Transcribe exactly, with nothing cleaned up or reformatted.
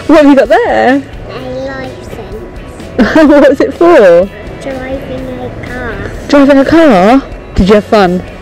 What have you got there? A licence. What was it for? Driving a car. Driving a car? Did you have fun?